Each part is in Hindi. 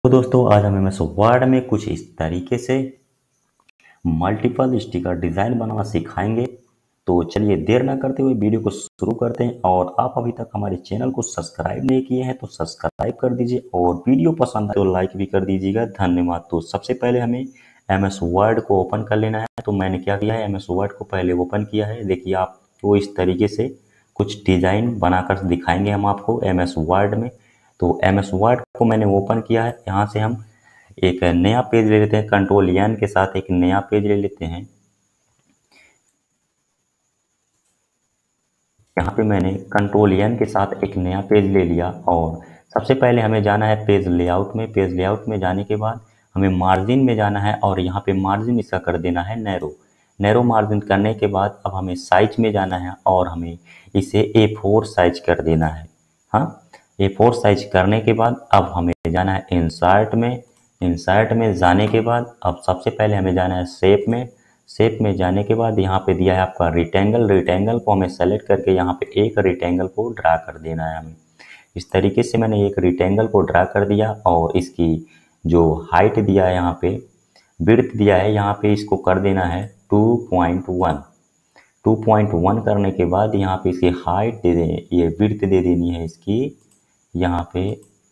तो दोस्तों आज हम एमएस वर्ड में कुछ इस तरीके से मल्टीपल स्टिकर डिज़ाइन बनाना सिखाएंगे। तो चलिए देर ना करते हुए वीडियो को शुरू करते हैं। और आप अभी तक हमारे चैनल को सब्सक्राइब नहीं किए हैं तो सब्सक्राइब कर दीजिए और वीडियो पसंद आए तो लाइक भी कर दीजिएगा। धन्यवाद। तो सबसे पहले हमें एमएस वर्ड को ओपन कर लेना है। तो मैंने क्या किया है, एमएस वर्ड को पहले ओपन किया है। देखिए आपको इस तरीके से कुछ डिज़ाइन बनाकर दिखाएंगे हम आपको एमएस वर्ड में। तो एमएस वर्ड को मैंने ओपन किया है। यहाँ से हम एक नया पेज ले लेते हैं। कंट्रोल एन के साथ एक नया पेज ले लेते हैं। यहाँ पे मैंने कंट्रोल एन के साथ एक नया पेज ले लिया और सबसे पहले हमें जाना है पेज लेआउट में। पेज लेआउट में जाने के बाद हमें मार्जिन में जाना है और यहाँ पे मार्जिन इसका कर देना है नैरो। नैरो मार्जिन करने के बाद अब हमें साइज में जाना है और हमें इसे A4 साइज कर देना है। हाँ, A4 साइज करने के बाद अब हमें जाना है इंसर्ट में। इंसर्ट में जाने के बाद अब सबसे पहले हमें जाना है शेप में। शेप में जाने के बाद यहाँ पे दिया है आपका रिक्टेंगल। रिक्टेंगल को हमें सेलेक्ट करके यहाँ पे एक रिक्टेंगल को ड्रा कर देना है हमें। इस तरीके से मैंने एक रिक्टेंगल को ड्रा कर दिया और इसकी जो हाइट दिया है यहाँ पे, विड्थ दिया है यहाँ पे, इसको कर देना है 2.1। 2.1 करने के बाद यहाँ पे इसकी हाइट दे दें, ये विड्थ दे देनी है इसकी यहाँ पे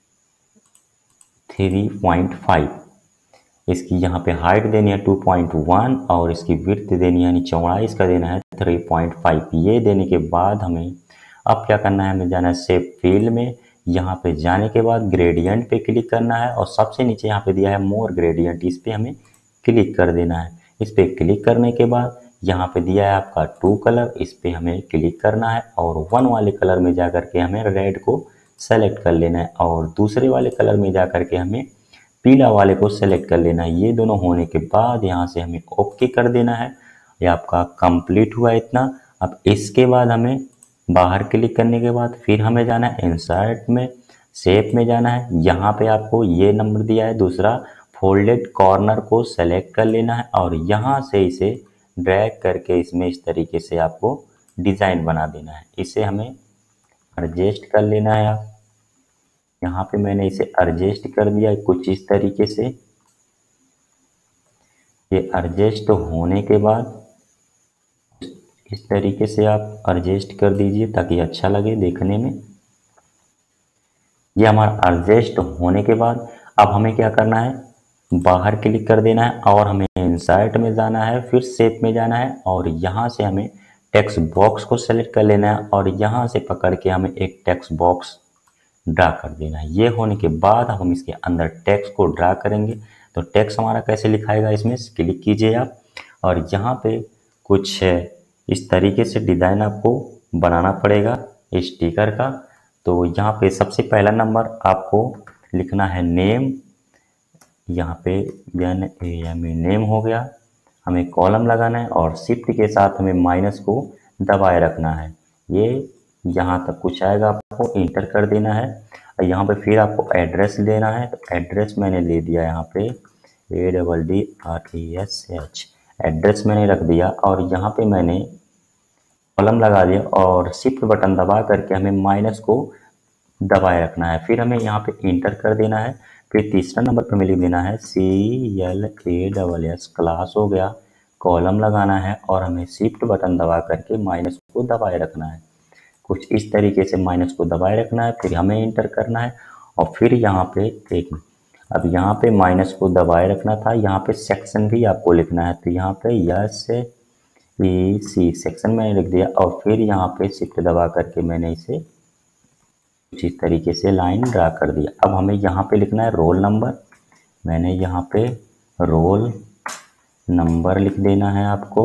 3.5। इसकी यहाँ पे हाइट देनी है 2.1 और इसकी विड्थ देनी है यानी चौड़ाई इसका देना है 3.5। ये देने के बाद हमें अब क्या करना है, हमें जाना है शेप फील्ड में। यहाँ पे जाने के बाद ग्रेडियंट पे क्लिक करना है और सबसे नीचे यहाँ पे दिया है मोर ग्रेडियंट, इस पे हमें क्लिक कर देना है। इस पे क्लिक करने के बाद यहाँ पे दिया है आपका 2 कलर, इस पे हमें क्लिक करना है और 1 वाले कलर में जा के हमें रेड को सेलेक्ट कर लेना है और दूसरे वाले कलर में जा के हमें पीला वाले को सेलेक्ट कर लेना है। ये दोनों होने के बाद यहाँ से हमें ओके कर देना है। ये आपका कंप्लीट हुआ इतना। अब इसके बाद हमें बाहर क्लिक करने के बाद फिर हमें जाना है इंसर्ट में, शेप में जाना है। यहाँ पे आपको ये नंबर दिया है दूसरा, फोल्डेड कॉर्नर को सेलेक्ट कर लेना है और यहाँ से इसे ड्रैग करके इसमें इस तरीके से आपको डिज़ाइन बना देना है। इसे हमें एडजस्ट कर लेना है। आप यहाँ पे मैंने इसे एडजस्ट कर दिया कुछ इस तरीके से। ये एडजस्ट होने के बाद इस तरीके से आप एडजस्ट कर दीजिए ताकि अच्छा लगे देखने में। ये हमारा एडजस्ट होने के बाद अब हमें क्या करना है, बाहर क्लिक कर देना है और हमें इंसर्ट में जाना है, फिर शेप में जाना है और यहाँ से हमें टेक्स्ट बॉक्स को सेलेक्ट कर लेना है और यहाँ से पकड़ के हमें एक टेक्स्ट बॉक्स ड्रा कर देना है। ये होने के बाद हम इसके अंदर टेक्स्ट को ड्रा करेंगे। तो टेक्स्ट हमारा कैसे लिखाएगा, इसमें क्लिक कीजिए आप और यहाँ पे कुछ इस तरीके से डिज़ाइन आपको बनाना पड़ेगा स्टिकर का। तो यहाँ पे सबसे पहला नंबर आपको लिखना है नेम। यहाँ पे नेम हो गया, हमें कॉलम लगाना है और शिफ्ट के साथ हमें माइनस को दबाए रखना है। ये यहाँ तक कुछ आएगा, आपको इंटर कर देना है। यहाँ पे फिर आपको एड्रेस देना है। तो एड्रेस मैंने ले दिया यहाँ पे ADDRESH, एड्रेस मैंने रख दिया और यहाँ पे मैंने कॉलम लगा दिया और शिफ्ट बटन दबा करके हमें माइनस को दबाए रखना है। फिर हमें यहाँ पे इंटर कर देना है। फिर तीसरा नंबर पे हमें लिख देना है CLASS, क्लास हो गया, कॉलम लगाना है और हमें शिफ्ट बटन दबा करके माइनस को दबाए रखना है। कुछ इस तरीके से माइनस को दबाए रखना है, फिर हमें इंटर करना है और फिर यहाँ पे अब यहाँ पे माइनस को दबाए रखना था। यहाँ पे सेक्शन भी आपको लिखना है। तो यहाँ पे SEC सेक्शन मैंने लिख दिया और फिर यहाँ पे शिफ्ट दबा करके मैंने इसे कुछ इस तरीके से लाइन ड्रा कर दिया। अब हमें यहाँ पे लिखना है रोल नंबर। मैंने यहाँ पे रोल नंबर लिख देना है आपको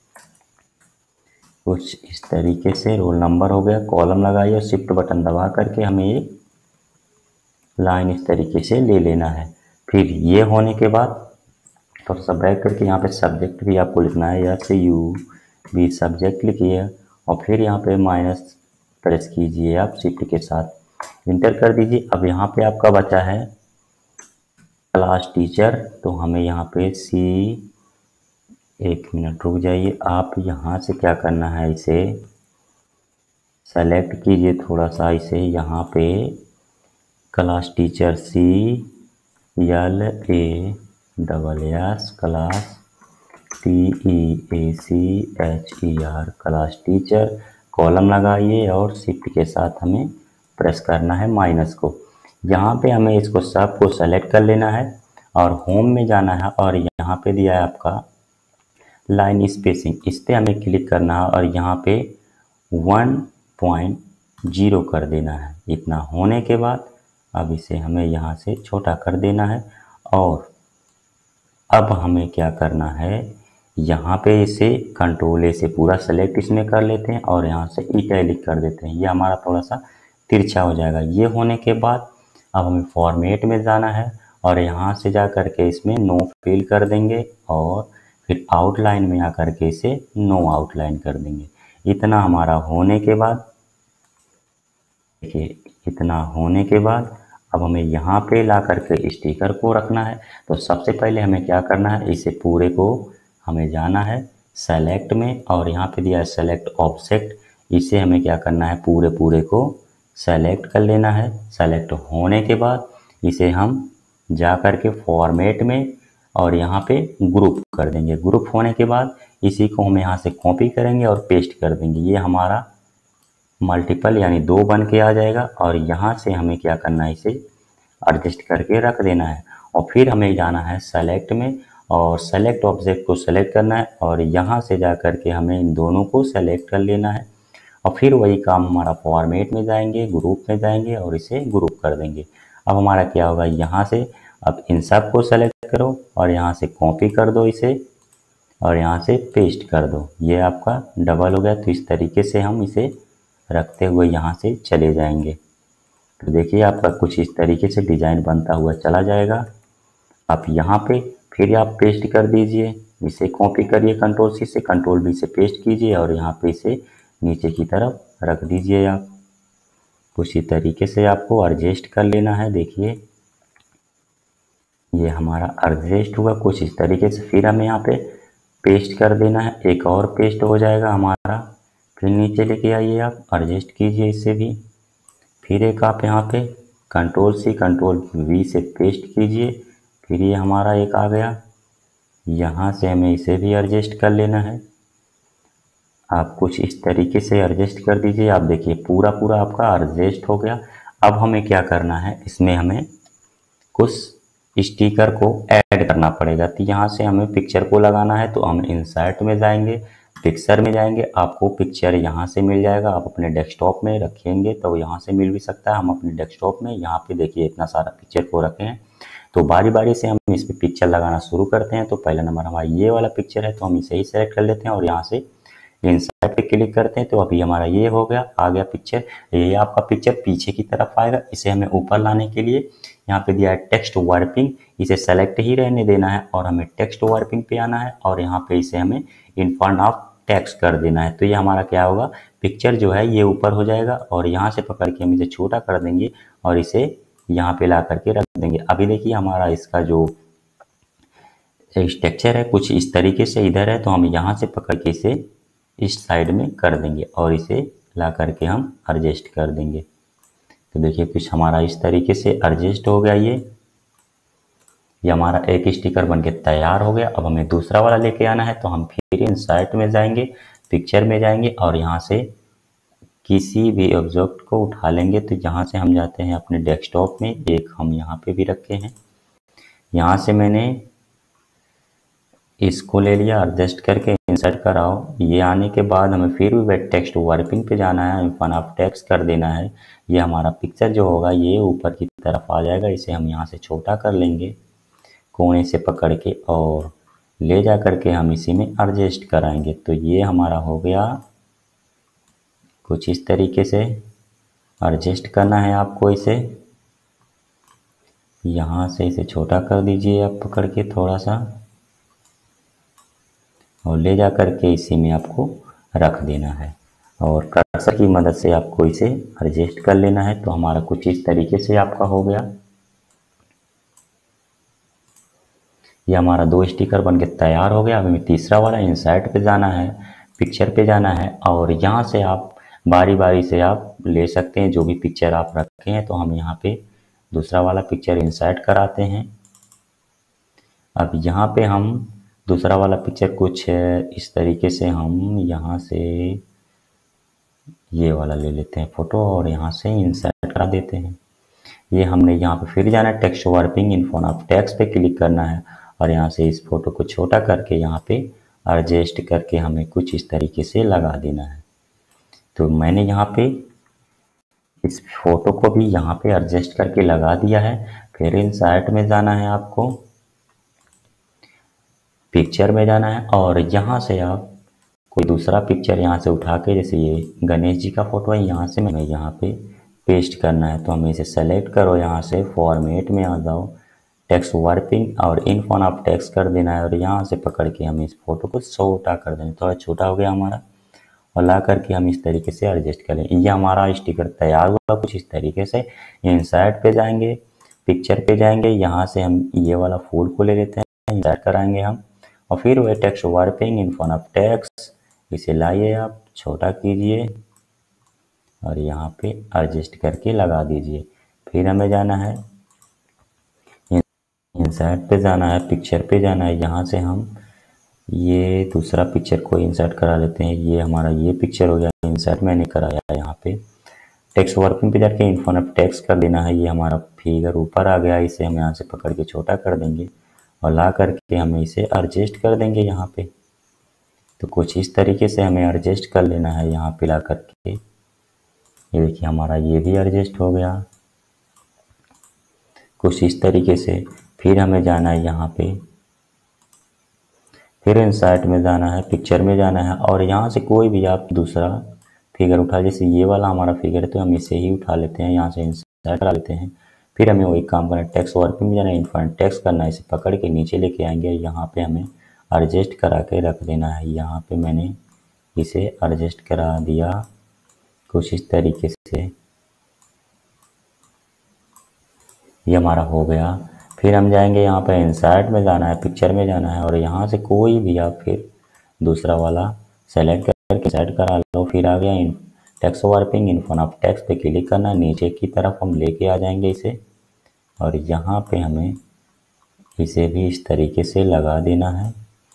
कुछ इस तरीके से। रोल नंबर हो गया, कॉलम लगाइए, शिफ्ट बटन दबा करके हमें एक लाइन इस तरीके से ले लेना है। फिर ये होने के बाद तो सब्ट्रैक्ट करके यहाँ पे सब्जेक्ट भी आपको लिखना है, SUB सब्जेक्ट लिखिए और फिर यहाँ पे माइनस प्रेस कीजिए आप शिफ्ट के साथ, इंटर कर दीजिए। अब यहाँ पे आपका बचा है क्लास टीचर। तो हमें यहाँ पे एक मिनट रुक जाइए। आप यहाँ से क्या करना है, इसे सेलेक्ट कीजिए थोड़ा सा, इसे यहाँ पे class teacher LASS class TEACHER class teacher, column लगाइए और शिफ्ट के साथ हमें प्रेस करना है माइनस को। यहाँ पे हमें इसको सबको सेलेक्ट कर लेना है और होम में जाना है और यहाँ पे दिया है आपका लाइन स्पेसिंग, इस पर हमें क्लिक करना है और यहाँ पे 1.0 कर देना है। इतना होने के बाद अब इसे हमें यहाँ से छोटा कर देना है और अब हमें क्या करना है, यहाँ पे इसे कंट्रोल ए से पूरा सेलेक्ट इसमें कर लेते हैं और यहाँ से इटैलिक कर देते हैं। ये हमारा थोड़ा सा तिरछा हो जाएगा। ये होने के बाद अब हमें फॉर्मेट में जाना है और यहाँ से जा कर के इसमें नो फिल कर देंगे और फिर आउटलाइन में आकर के इसे नो आउटलाइन कर देंगे। इतना हमारा होने के बाद, देखिए इतना होने के बाद अब हमें यहाँ पे ला करके स्टिकर को रखना है। तो सबसे पहले हमें क्या करना है, इसे पूरे को हमें जाना है सेलेक्ट में और यहाँ पे दिया है सेलेक्ट ऑब्जेक्ट, इसे हमें क्या करना है, पूरे को सेलेक्ट कर लेना है। सेलेक्ट होने के बाद इसे हम जा कर के फॉर्मेट में और यहाँ पे ग्रुप कर देंगे। ग्रुप होने के बाद इसी को हम यहाँ से कॉपी करेंगे और पेस्ट कर देंगे। ये हमारा मल्टीपल यानी 2 बन के आ जाएगा और यहाँ से हमें क्या करना है, इसे एडजस्ट करके रख देना है और फिर हमें जाना है सेलेक्ट में और सेलेक्ट ऑब्जेक्ट को सेलेक्ट करना है और यहाँ से जा कर के हमें इन दोनों को सेलेक्ट कर लेना है और फिर वही काम हमारा फॉर्मेट में जाएंगे, ग्रुप में जाएंगे और इसे ग्रुप कर देंगे। अब हमारा क्या होगा, यहाँ से अब इन सब को सेलेक्ट करो और यहाँ से कॉपी कर दो इसे और यहाँ से पेस्ट कर दो। ये आपका डबल हो गया। तो इस तरीके से हम इसे रखते हुए यहाँ से चले जाएंगे। तो देखिए आपका कुछ इस तरीके से डिज़ाइन बनता हुआ चला जाएगा। आप यहाँ पे फिर आप पेस्ट कर दीजिए, इसे कॉपी करिए कंट्रोल सी से, कंट्रोल बी से पेस्ट कीजिए और यहाँ पे इसे नीचे की तरफ रख दीजिए। आप कुछ इस तरीके से आपको एडजस्ट कर लेना है। देखिए ये हमारा एडजस्ट हुआ कुछ इस तरीके से। फिर हमें यहाँ पे पेस्ट कर देना है, एक और पेस्ट हो जाएगा हमारा। फिर नीचे लेके आइए, आप एडजस्ट कीजिए इससे भी। फिर एक आप यहाँ पे कंट्रोल सी कंट्रोल वी से पेस्ट कीजिए। फिर ये हमारा एक आ गया, यहाँ से हमें इसे भी एडजस्ट कर लेना है। आप कुछ इस तरीके से एडजस्ट कर दीजिए। आप देखिए पूरा आपका एडजस्ट हो गया। अब हमें क्या करना है, इसमें हमें कुछ स्टिकर को ऐड करना पड़ेगा। तो यहाँ से हमें पिक्चर को लगाना है। तो हम इंसर्ट में जाएंगे, पिक्चर में जाएंगे, आपको पिक्चर यहाँ से मिल जाएगा। आप अपने डेस्कटॉप में रखेंगे तो यहाँ से मिल भी सकता है। हम अपने डेस्कटॉप में यहाँ पे देखिए इतना सारा पिक्चर को रखे हैं। तो बारी बारी से हम इस पर पिक्चर लगाना शुरू करते हैं। तो पहला नंबर हमारा ये वाला पिक्चर है, तो हम इसे ही सेलेक्ट कर लेते हैं और यहाँ से इंसर्ट पे क्लिक करते हैं। तो अभी हमारा ये हो गया, आ गया पिक्चर। ये आपका पिक्चर पीछे की तरफ आएगा। इसे हमें ऊपर लाने के लिए यहाँ पे दिया है टेक्स्ट वार्पिंग, इसे सेलेक्ट ही रहने देना है और हमें टेक्स्ट वार्पिंग पे आना है और यहाँ पे इसे हमें इन फ्रंट ऑफ टेक्स्ट कर देना है। तो ये हमारा क्या होगा, पिक्चर जो है ये ऊपर हो जाएगा और यहाँ से पकड़ के हम इसे छोटा कर देंगे और इसे यहाँ पे ला करके रख देंगे। अभी देखिए हमारा इसका जो स्ट्रक्चर है कुछ इस तरीके से इधर है, तो हम यहाँ से पकड़ के इसे इस साइड में कर देंगे और इसे ला करके हम एडजस्ट कर देंगे। तो देखिए कुछ हमारा इस तरीके से एडजस्ट हो गया। ये हमारा एक स्टिकर बनके तैयार हो गया। अब हमें दूसरा वाला लेके आना है। तो हम फिर इंसर्ट में जाएंगे, पिक्चर में जाएंगे और यहाँ से किसी भी ऑब्जेक्ट को उठा लेंगे। तो यहाँ से हम जाते हैं अपने डेस्कटॉप में, एक हम यहाँ पे भी रखे हैं। यहाँ से मैंने इसको ले लिया, एडजस्ट करके इंसर्ट कराओ। ये आने के बाद हमें फिर भी टेक्स्ट वार्पिंग पे जाना है, फन ऑफ टेक्स्ट कर देना है। ये हमारा पिक्चर जो होगा ये ऊपर की तरफ आ जाएगा। इसे हम यहाँ से छोटा कर लेंगे कोने से पकड़ के और ले जा करके हम इसी में एडजस्ट कराएंगे। तो ये हमारा हो गया। कुछ इस तरीके से एडजस्ट करना है आपको इसे। यहाँ से इसे छोटा कर दीजिए आप पकड़ के थोड़ा सा और ले जा करके इसी में आपको रख देना है और कर्सर की मदद से आपको इसे एडजस्ट कर लेना है। तो हमारा कुछ इस तरीके से आपका हो गया। ये हमारा 2 स्टिकर बनके तैयार हो गया। अब हमें तीसरा वाला इंसर्ट पे जाना है, पिक्चर पे जाना है और यहाँ से आप बारी बारी से आप ले सकते हैं जो भी पिक्चर आप रखे हैं। तो हम यहाँ पे दूसरा वाला पिक्चर इंसर्ट कराते हैं अब यहाँ पे हम दूसरा वाला पिक्चर कुछ इस तरीके से हम यहाँ से ये वाला ले लेते हैं फ़ोटो और यहाँ से इंसर्ट करा देते हैं। ये हमने यहाँ पे फिर जाना है text wrapping in form of text पे क्लिक करना है और यहाँ से इस फोटो को छोटा करके यहाँ पे एडजस्ट करके हमें कुछ इस तरीके से लगा देना है। तो मैंने यहाँ पे इस फोटो को भी यहाँ पे एडजस्ट करके लगा दिया है। फिर इंसर्ट में जाना है, आपको पिक्चर में जाना है और यहाँ से आप कोई दूसरा पिक्चर यहाँ से उठा के, जैसे ये गणेश जी का फोटो है, यहाँ से हमें यहाँ पे पेस्ट करना है। तो हमें इसे सेलेक्ट करो, यहाँ से फॉर्मेट में आ जाओ, टेक्स्ट वार्पिंग और इन फॉर्म ऑफ टेक्स्ट कर देना है और यहाँ से पकड़ के हमें इस फोटो को छोटा कर देना है। थोड़ा छोटा हो गया हमारा और ला करके हम इस तरीके से एडजस्ट करें। ये हमारा स्टिकर तैयार हुआ कुछ इस तरीके से। इंसर्ट पे जाएंगे, पिक्चर पे जाएंगे, यहाँ से हम ये वाला फूल को ले लेते हैं, इंसर्ट कराएंगे हम और फिर वह text wrapping in form of text, इसे लाइए आप छोटा कीजिए और यहाँ पे एडजस्ट करके लगा दीजिए। फिर हमें जाना है इंसर्ट पे जाना है, पिक्चर पे जाना है, यहाँ से हम ये दूसरा पिक्चर को इंसर्ट करा लेते हैं। ये हमारा ये पिक्चर हो गया, इंसर्ट मैंने कराया। यहाँ पे टेक्स्ट वर्किंग पे जाके इन फॉर्म ऑफ टेक्स्ट कर देना है। ये हमारा फिगर ऊपर आ गया, इसे हम यहाँ से पकड़ के छोटा कर देंगे और ला करके हमें इसे एडजस्ट कर देंगे यहाँ पे। तो कुछ इस तरीके से हमें एडजस्ट कर लेना है यहाँ पे ला करके। ये देखिए हमारा ये भी एडजस्ट हो गया कुछ इस तरीके से। फिर हमें जाना है यहाँ पे, फिर इंसर्ट में जाना है, पिक्चर में जाना है और यहाँ से कोई भी आप दूसरा फिगर उठा, जैसे ये वाला हमारा फिगर है तो हम इसे ही उठा लेते हैं, यहाँ से इंसर्ट करा लेते हैं। फिर हमें वही काम करना है, टेक्स्ट वर्किंग में जाना है, इनफॉर्म टेक्स्ट करना है, इसे पकड़ के नीचे लेके आएंगे, यहाँ पे हमें एडजस्ट करा के रख देना है। यहाँ पे मैंने इसे एडजस्ट करा दिया कुछ इस तरीके से, ये हमारा हो गया। फिर हम जाएंगे यहाँ पे इंसर्ट में जाना है, पिक्चर में जाना है और यहाँ से कोई भी आप फिर दूसरा वाला सेलेक्ट करके सेट करा लो। फिर आ गया in text wrapping in form of text पे क्लिक करना, नीचे की तरफ हम लेके आ जाएंगे इसे और यहाँ पे हमें इसे भी इस तरीके से लगा देना है।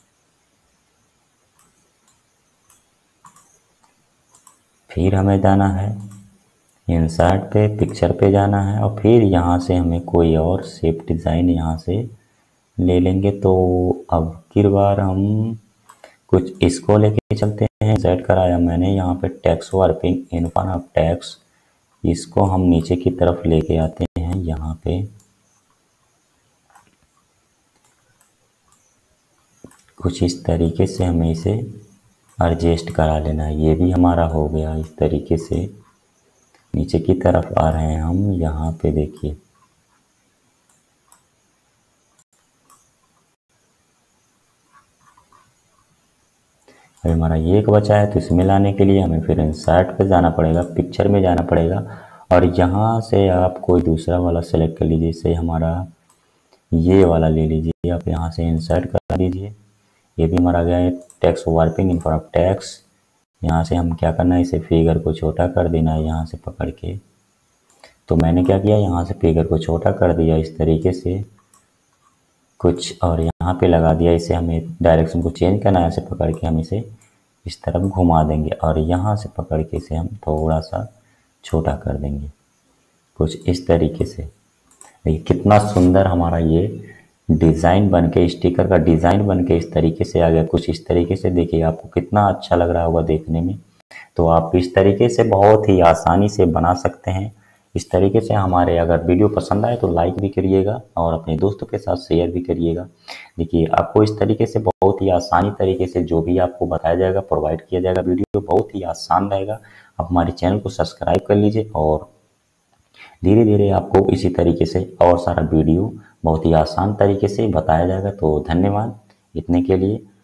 फिर हमें जाना है इंसर्ट पे, पिक्चर पे जाना है और फिर यहाँ से हमें कोई और शेप डिज़ाइन यहाँ से ले लेंगे। तो अब की बार हम कुछ इसको लेके चलते हैं। सेट कराया मैंने यहाँ पे text wrapping in form of text, इसको हम नीचे की तरफ लेके आते हैं। यहाँ पे कुछ इस तरीके से हमें इसे एडजस्ट करा लेना है। ये भी हमारा हो गया इस तरीके से। नीचे की तरफ आ रहे हैं हम, यहाँ पे देखिए अभी हमारा ये एक बचा है, तो इसमें लाने के लिए हमें फिर इंसर्ट पे जाना पड़ेगा, पिक्चर में जाना पड़ेगा और यहाँ से आप कोई दूसरा वाला सेलेक्ट कर लीजिए। जैसे हमारा ये वाला ले लीजिए, आप यहाँ से इंसर्ट कर दीजिए। ये भी हमारा गया है text wrapping in form of text. यहाँ से हम क्या करना है, इसे फिगर को छोटा कर देना है यहाँ से पकड़ के। तो मैंने क्या किया, यहाँ से फिगर को छोटा कर दिया इस तरीके से कुछ और यहाँ पे लगा दिया। इसे हमें डायरेक्शन को चेंज करना है, ऐसे पकड़ के हम इसे इस तरफ घुमा देंगे और यहाँ से पकड़ के इसे हम थोड़ा सा छोटा कर देंगे कुछ इस तरीके से। देखिए कितना सुंदर हमारा ये डिज़ाइन बन के, स्टिकर का डिज़ाइन बन के इस तरीके से आ गया कुछ इस तरीके से। देखिए आपको कितना अच्छा लग रहा होगा देखने में। तो आप इस तरीके से बहुत ही आसानी से बना सकते हैं। इस तरीके से हमारे अगर वीडियो पसंद आए तो लाइक भी करिएगा और अपने दोस्तों के साथ शेयर भी करिएगा। देखिए आपको इस तरीके से बहुत ही आसानी तरीके से जो भी आपको बताया जाएगा, प्रोवाइड किया जाएगा, वीडियो बहुत ही आसान रहेगा। आप हमारे चैनल को सब्सक्राइब कर लीजिए और धीरे धीरे आपको इसी तरीके से और सारा वीडियो बहुत ही आसान तरीके से बताया जाएगा। तो धन्यवाद इतने के लिए।